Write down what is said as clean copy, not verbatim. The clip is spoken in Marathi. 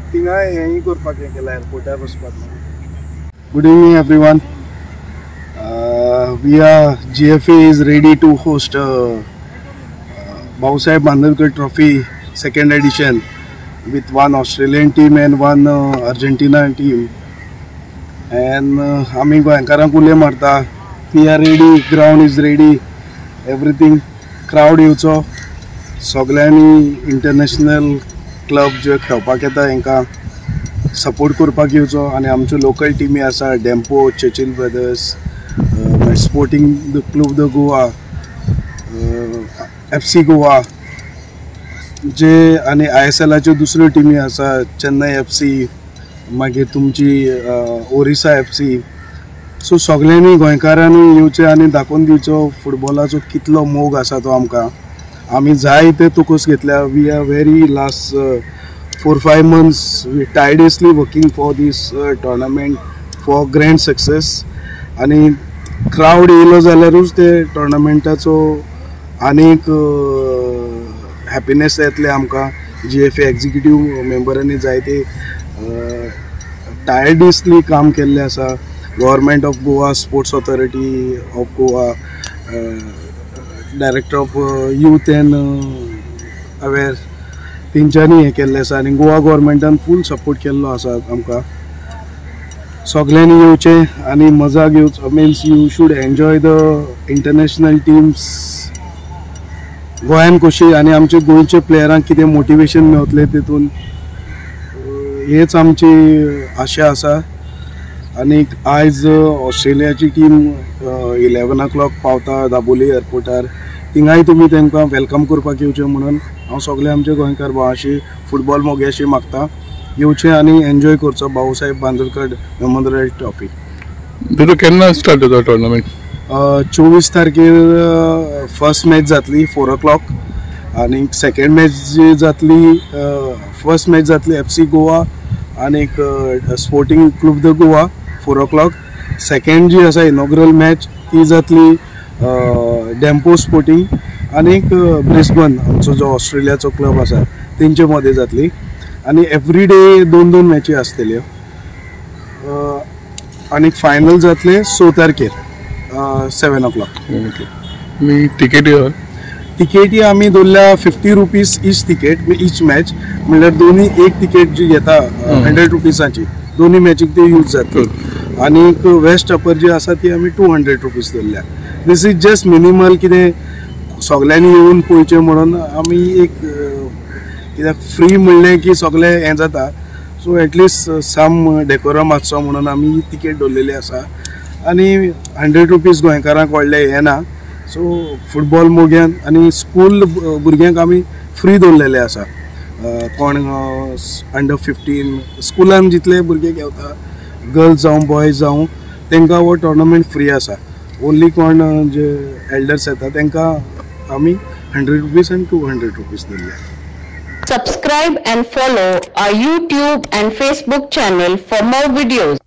थिंगाय हें करपाक हें केलां एअरपोर्टार वचपाक. Good evening everyone. We are GFA is ready to host Bhausaheb Bandhavkar Trophy second edition with one Australian team and one Argentina team. And आमी गोंयकारांक उले मारता. We are ready, ground is ready, everything. Crowd येवचो, सगळ्यांनी इंटरनॅशनल क्लब जे खेळपाक येता हांकां सपोर्ट करपाक येवचो. आनी आमच्यो लोकल टिमी आसा Dempo, Churchill brothers, sporting club the Goa, FC Goa जे आनी ISLाच्यो दुसऱ्यो टिमी आसा चेन्नई FC, मागीर तुमची ओरिसा FC. सो सगळ्यांनी गोंयकारांनी येवचें आनी दाखोवन दिवचो फुटबॉलाचो कितलो मोग आसा तो आमकां. आमी जाय ते तुकूस घेतल्या. We are very last 4-5 months we tirelessly working for this tournament for grand success. आनी क्राउड येयलो जाल्यारूच ते टोर्नामेंटाचो आनीक हॅपीनेस येतले आमकां. GFA एक्झिक्युटीव मेंबरांनी जायते टायर्डली काम केल्लें आसा. Government of Goa, sports authority of Goa, director of youth and अवेर तेंच्यांनी हें केल्लें आसा. आनी गोवा गव्हर्मेंटान फूल सपोर्ट केल्लो आसा आमकां. सगळ्यांनी येवचें आनी मजा घेवचो. Means you should enjoy the international teams गोंयान कशी आनी आमच्या गोंयच्या प्लेयरांक कितें मोटिवेशन मेळटलें तेतून हेच आमची आशा आसा. आनीक आयज ऑस्ट्रेलियाची टीम 11 o'clock पावता दाबोली एअरपोर्टार. थिंगाय तुमी तांकां वेलकम करपाक येवचें म्हणून हांव सगळे आमचे गोंयकार भावाशी फुटबॉल मोग्याशी मागता. येवचें आनी एन्जॉय करचो भाऊसाहेब बांदोडकर मेमोरियल ट्रॉफी. केन्ना स्टार्ट जाता टोर्नामेंट? 24 तारखेर फर्स्ट मॅच जातली 4 o'clock आनी सेकंड मॅच जी जातली फर्स्ट मॅच जातली FC गोवा आनीक sporting club the Goa 4 o'clock. Second जी आसा इनॉग्रल मॅच ती जातली डेम्पो स्पोर्टिंग आनीक ब्रिस्बन आमचो जो ऑस्ट्रेलियाचो क्लब आसा तेंचे मदें जातली. आनी एवरी डे 2 मॅची आसतल्यो. आनीक फायनल जातले 6 तारखेर 7 o'clock. तिकेटी आमी दवरल्या 50 rupees each ticket each match. म्हणल्यार दोनी एक तिकेट जी घेता 100 rupeesची दोनी मॅचीक ती यूज जातली. आनीक वेस्ट अपर जी आसा ती आमी 200 rupees दवरल्या. दिस इज जस्ट मिनिमल कितें सगळ्यांनी येवन पळोवचें म्हणून आमी एक कित्याक फ्री म्हणलें की सगळें हें जाता. सो एटलिस्ट सम डेकोरम आसचो म्हणून आमी तिकेट दवरलेली आसा. आनी 100 rupees गोंयकारांक व्हडलें हें ना. सो फुटबॉल मोग्यान आनी स्कूल भुरग्यांक आमी फ्री दवरलेले आसा. कोण अंडर 15 स्कुलान जितले भुरगे घेवता गर्ल्स जावं बॉयज जावं तांकां हो टोर्नामेंट फ्री आसा. ओन्ली कोण जे एल्डर्स येता तांकां आमी 100 rupees and 200 rupees दिल्ले. Subscribe and follow our YouTube and Facebook channel for more videos.